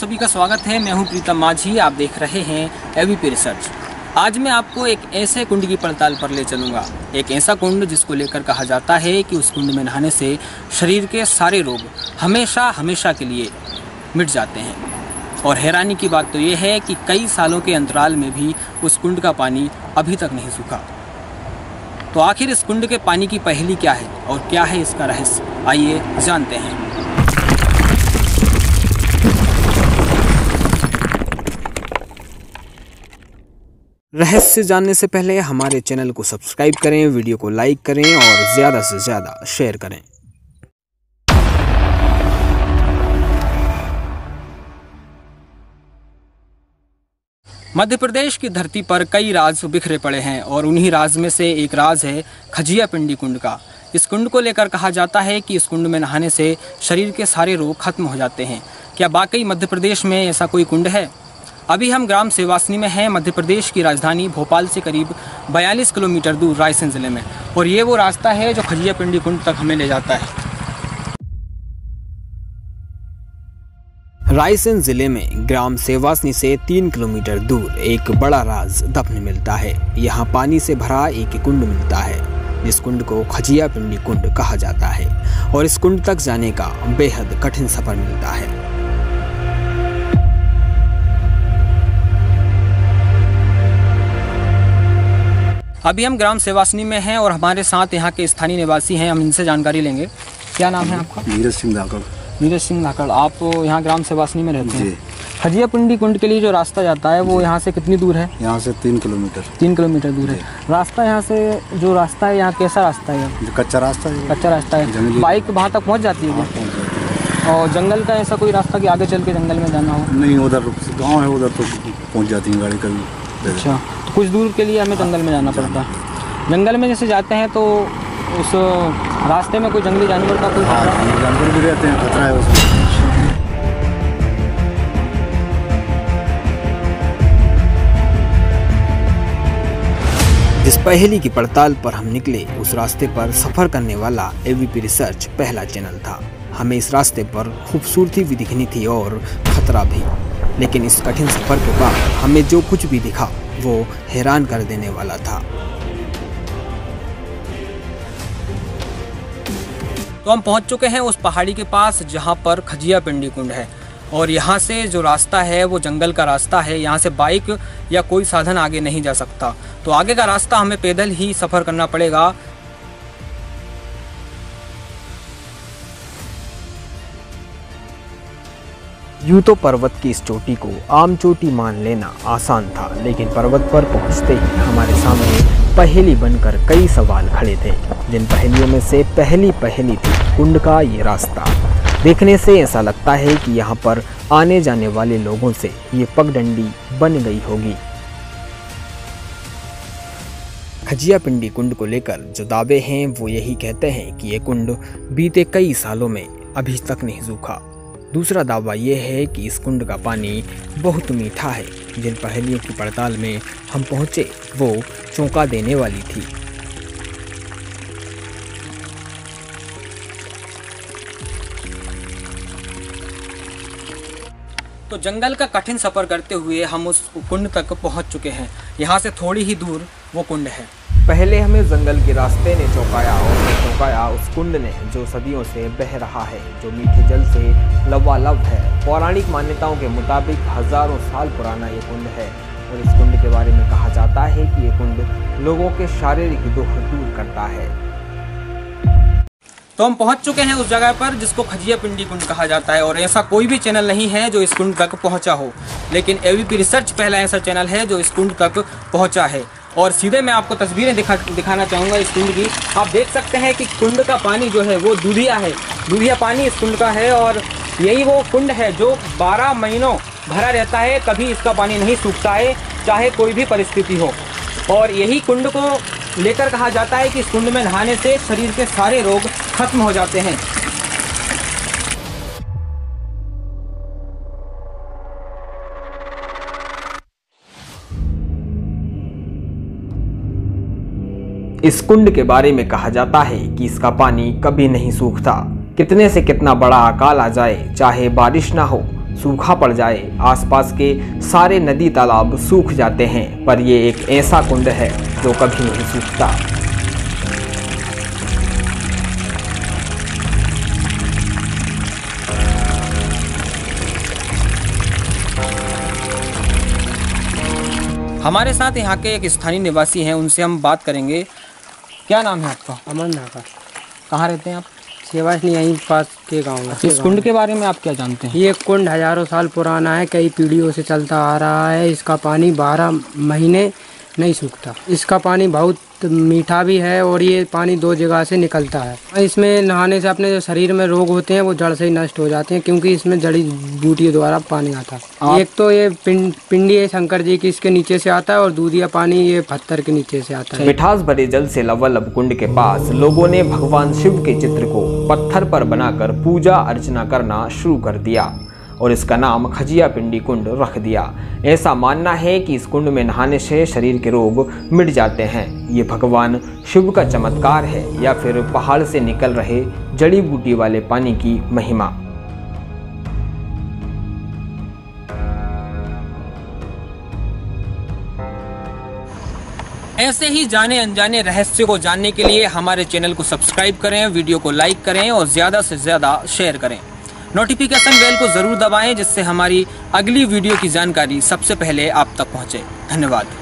सभी का स्वागत है। मैं हूं प्रीतम माझी, आप देख रहे हैं एबीपी रिसर्च। आज मैं आपको एक ऐसे कुंड की पड़ताल पर ले चलूंगा, एक ऐसा कुंड जिसको लेकर कहा जाता है कि उस कुंड में नहाने से शरीर के सारे रोग हमेशा के लिए मिट जाते हैं। और हैरानी की बात तो ये है कि कई सालों के अंतराल में भी उस कुंड का पानी अभी तक नहीं सूखा। तो आखिर इस कुंड के पानी की पहेली क्या है और क्या है इसका रहस्य, आइए जानते हैं। रहस्य जानने से पहले हमारे चैनल को सब्सक्राइब करें, वीडियो को लाइक करें और ज़्यादा से ज़्यादा शेयर करें। मध्य प्रदेश की धरती पर कई राज बिखरे पड़े हैं और उन्हीं राज में से एक राज है खजिया पिंडी कुंड का। इस कुंड को लेकर कहा जाता है कि इस कुंड में नहाने से शरीर के सारे रोग खत्म हो जाते हैं। क्या वाकई मध्य प्रदेश में ऐसा कोई कुंड है? अभी हम ग्राम सेवासनी में हैं, मध्य प्रदेश की राजधानी भोपाल से करीब 42 किलोमीटर दूर रायसेन ज़िले में, और ये वो रास्ता है जो खजिया पिंडी कुंड तक हमें ले जाता है। रायसेन ज़िले में ग्राम सेवासनी से 3 किलोमीटर दूर एक बड़ा राज दफन मिलता है। यहाँ पानी से भरा एक कुंड मिलता है जिस कुंड को खजिया पिंडी कुंड कहा जाता है, और इस कुंड तक जाने का बेहद कठिन सफर मिलता है। अभी हम ग्राम सेवासनी में हैं और हमारे साथ यहाँ के स्थानीय निवासी हैं, हम इनसे जानकारी लेंगे। क्या नाम है आपका? नीरज सिंह धाकड़। नीरज सिंह धाकड़, आप यहाँ ग्राम सेवासनी में रहते हैं। खजिया पिंडी कुंड के लिए जो रास्ता जाता है वो यहाँ से कितनी दूर है? यहाँ से 3 किलोमीटर। 3 किलोमीटर दूर है रास्ता। यहाँ से जो रास्ता है यहाँ कैसा रास्ता है? जो कच्चा रास्ता है। कच्चा रास्ता है। बाइक वहाँ तक पहुँच जाती है क्या? और जंगल का ऐसा कोई रास्ता कि आगे चल के जंगल में जाना हो? नहीं, उधर गाँव है, उधर तो पहुँच जाती है गाड़ी कभी। अच्छा, तो कुछ दूर के लिए हमें जंगल में जाना पड़ता है। जंगल में जैसे जाते हैं तो उस रास्ते में कोई जंगली जानवर का कोई जानवर भी रहते हैं, खतरा है उसमें। जिस पहेली की पड़ताल पर हम निकले उस रास्ते पर सफर करने वाला एबीपी रिसर्च पहला चैनल था। हमें इस रास्ते पर खूबसूरती भी दिखनी थी और खतरा भी, लेकिन इस कठिन सफर के बाद हमें जो कुछ भी दिखा वो हैरान कर देने वाला था। तो हम पहुंच चुके हैं उस पहाड़ी के पास जहां पर खजिया पिंडी कुंड है, और यहां से जो रास्ता है वो जंगल का रास्ता है। यहां से बाइक या कोई साधन आगे नहीं जा सकता, तो आगे का रास्ता हमें पैदल ही सफ़र करना पड़ेगा। यूं तो पर्वत की इस चोटी को आम चोटी मान लेना आसान था, लेकिन पर्वत पर पहुंचते ही हमारे सामने पहेली बनकर कई सवाल खड़े थे, जिन पहेलियों में से पहली पहेली थी कुंड का ये रास्ता। देखने से ऐसा लगता है कि यहाँ पर आने जाने वाले लोगों से ये पगडंडी बन गई होगी। खजिया पिंडी कुंड को लेकर जो दावे हैं वो यही कहते हैं कि ये कुंड बीते कई सालों में अभी तक नहीं सूखा। दूसरा दावा ये है कि इस कुंड का पानी बहुत मीठा है। जिन पहेलियों की पड़ताल में हम पहुँचे वो चौंका देने वाली थी। तो जंगल का कठिन सफ़र करते हुए हम उस कुंड तक पहुंच चुके हैं। यहाँ से थोड़ी ही दूर वो कुंड है। पहले हमें जंगल के रास्ते ने चौंकाया और चौंकाया उस कुंड ने जो सदियों से बह रहा है, जो मीठे जल से लबालब है। पौराणिक मान्यताओं के मुताबिक हजारों साल पुराना ये कुंड है, और इस कुंड के बारे में कहा जाता है कि ये कुंड लोगों के शारीरिक दुख दूर करता है। तो हम पहुंच चुके हैं उस जगह पर जिसको खजिया पिंडी कुंड कहा जाता है, और ऐसा कोई भी चैनल नहीं है जो इस कुंड तक पहुंचा हो, लेकिन एबीपी रिसर्च पहला ऐसा चैनल है जो इस कुंड तक पहुंचा है। और सीधे मैं आपको तस्वीरें दिखाना चाहूँगा इस कुंड की। आप देख सकते हैं कि कुंड का पानी जो है वो दूधिया है, दूधिया पानी इस कुंड का है, और यही वो कुंड है जो 12 महीनों भरा रहता है, कभी इसका पानी नहीं सूखता है, चाहे कोई भी परिस्थिति हो। और यही कुंड को लेकर कहा जाता है कि इस कुंड में नहाने से शरीर के सारे रोग खत्म हो जाते हैं। इस कुंड के बारे में कहा जाता है कि इसका पानी कभी नहीं सूखता। कितने से कितना बड़ा अकाल आ जाए, चाहे बारिश ना हो, सूखा पड़ जाए, आसपास के सारे नदी तालाब सूख जाते हैं, पर ये एक ऐसा कुंड है जो कभी नहीं सूखता। हमारे साथ यहाँ के एक स्थानीय निवासी हैं, उनसे हम बात करेंगे। क्या नाम है आपका? अमन नाका। कहाँ रहते हैं आप? सेवासनी यहीं पास के गांव में। इस कुंड के बारे में आप क्या जानते हैं? ये कुंड हजारों साल पुराना है, कई पीढ़ियों से चलता आ रहा है। इसका पानी 12 महीने नहीं सूखता। इसका पानी बहुत मीठा भी है और ये पानी 2 जगह से निकलता है। इसमें नहाने से अपने जो शरीर में रोग होते हैं वो जड़ से ही नष्ट हो जाते हैं, क्योंकि इसमें जड़ी बूटियों द्वारा पानी आता है। एक तो ये पिंडी है शंकर जी की, इसके नीचे से आता है, और दूधिया पानी ये पत्थर के नीचे से आता है। मिठास भरे जल से लबालब कुंड के पास लोगों ने भगवान शिव के चित्र को पत्थर पर बनाकर पूजा अर्चना करना शुरू कर दिया और इसका नाम खजिया पिंडी कुंड रख दिया। ऐसा मानना है कि इस कुंड में नहाने से शरीर के रोग मिट जाते हैं। ये भगवान शिव का चमत्कार है या फिर पहाड़ से निकल रहे जड़ी बूटी वाले पानी की महिमा। ऐसे ही जाने अनजाने रहस्य को जानने के लिए हमारे चैनल को सब्सक्राइब करें, वीडियो को लाइक करें और ज़्यादा से ज़्यादा शेयर करें। नोटिफिकेशन बेल को ज़रूर दबाएं, जिससे हमारी अगली वीडियो की जानकारी सबसे पहले आप तक पहुंचे। धन्यवाद।